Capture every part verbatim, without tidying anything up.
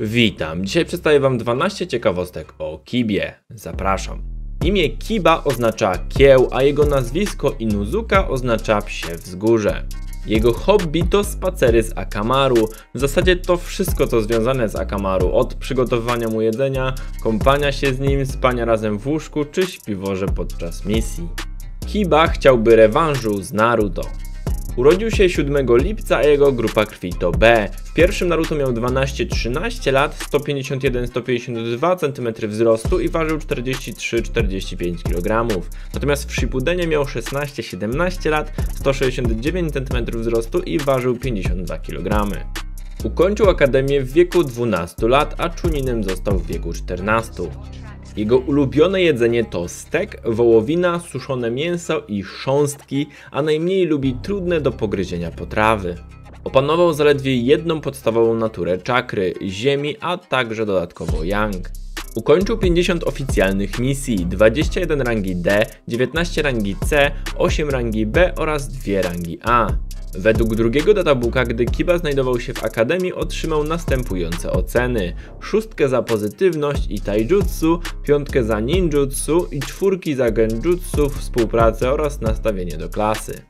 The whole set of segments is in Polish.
Witam, dzisiaj przedstawię wam dwanaście ciekawostek o Kibie. Zapraszam. Imię Kiba oznacza kieł, a jego nazwisko Inuzuka oznacza psie wzgórze. Jego hobby to spacery z Akamaru. W zasadzie to wszystko co związane z Akamaru, od przygotowywania mu jedzenia, kąpania się z nim, spania razem w łóżku czy śpiworze podczas misji. Kiba chciałby rewanżu z Naruto. Urodził się siódmego lipca, a jego grupa krwi to B. W pierwszym Naruto miał dwanaście trzynaście lat, sto pięćdziesiąt jeden do stu pięćdziesięciu dwóch centymetrów wzrostu i ważył czterdzieści trzy czterdzieści pięć kilogramów. Natomiast w Shippudenie miał szesnaście siedemnaście lat, sto sześćdziesiąt dziewięć centymetrów wzrostu i ważył pięćdziesiąt dwa kilogramy. Ukończył akademię w wieku dwunastu lat, a Chuninem został w wieku czternastu. Jego ulubione jedzenie to stek, wołowina, suszone mięso i chrząstki, a najmniej lubi trudne do pogryzienia potrawy. Opanował zaledwie jedną podstawową naturę czakry, ziemi, a także dodatkowo yang. Ukończył pięćdziesiąt oficjalnych misji, dwadzieścia jeden rangi D, dziewiętnaście rangi C, osiem rangi B oraz dwie rangi A. Według drugiego databooka, gdy Kiba znajdował się w akademii, otrzymał następujące oceny: szóstkę za pozytywność i taijutsu, piątkę za ninjutsu i czwórki za genjutsu, współpracę oraz nastawienie do klasy.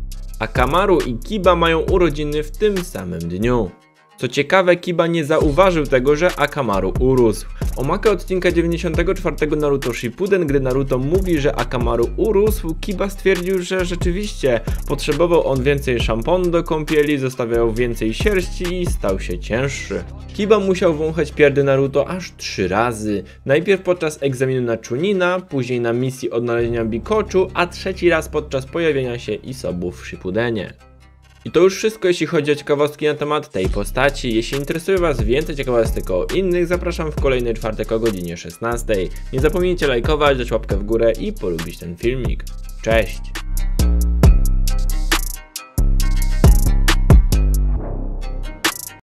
Akamaru i Kiba mają urodziny w tym samym dniu. Co ciekawe, Kiba nie zauważył tego, że Akamaru urósł. Omaka odcinka dziewięćdziesiątego czwartego Naruto Shippuden, gdy Naruto mówi, że Akamaru urósł, Kiba stwierdził, że rzeczywiście potrzebował on więcej szamponu do kąpieli, zostawiał więcej sierści i stał się cięższy. Kiba musiał wąchać pierdy Naruto aż trzy razy. Najpierw podczas egzaminu na Chunina, później na misji odnalezienia Bikochu, a trzeci raz podczas pojawienia się Isobów w Shippudenie. I to już wszystko, jeśli chodzi o ciekawostki na temat tej postaci. Jeśli interesuje was więcej ciekawostek o innych, zapraszam w kolejny czwartek o godzinie szesnastej. Nie zapomnijcie lajkować, dać łapkę w górę i polubić ten filmik. Cześć!